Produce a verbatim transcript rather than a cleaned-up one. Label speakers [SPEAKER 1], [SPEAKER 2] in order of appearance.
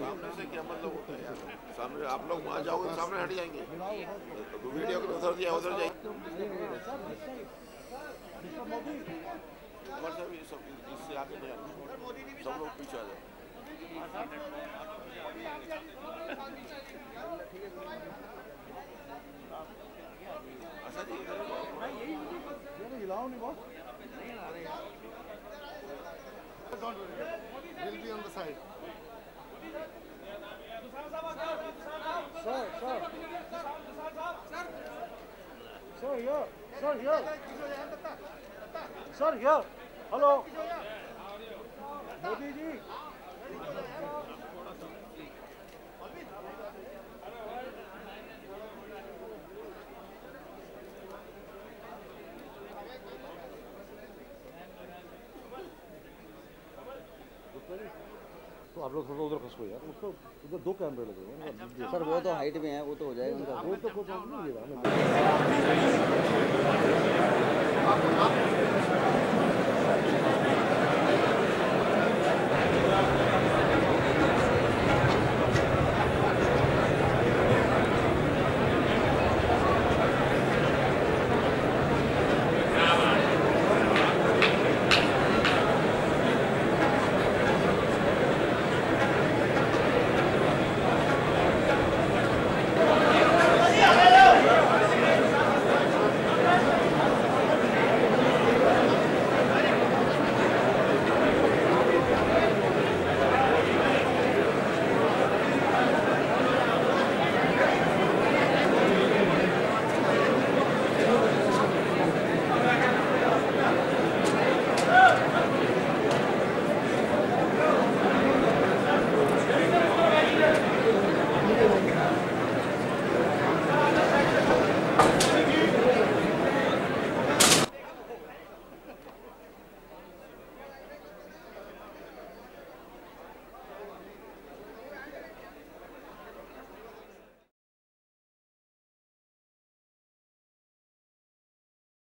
[SPEAKER 1] सामने से क्या मतलब होता है यार, सामने आप लोग वहाँ जाओगे तो सामने हट जाएंगे, तो वीडियो को उधर दिया उधर जाएंगे। ये सब इससे आगे नहीं आना, सब लोग पीछे आ जाओ। अच्छा जी हिलाओ नहीं बहुत। Will be on the side. Sir, sir. Sir, here. Sir, here. Sir, here. Hello. Modi ji. तो आप लोग थोड़ा उधर खसको यार, उसको उधर दो कैमरे लगे हुए हैं सर। वो तो हाइट में है, वो तो हो जाएगा उनका, वो तो कोई प्रॉब्लम नहीं है।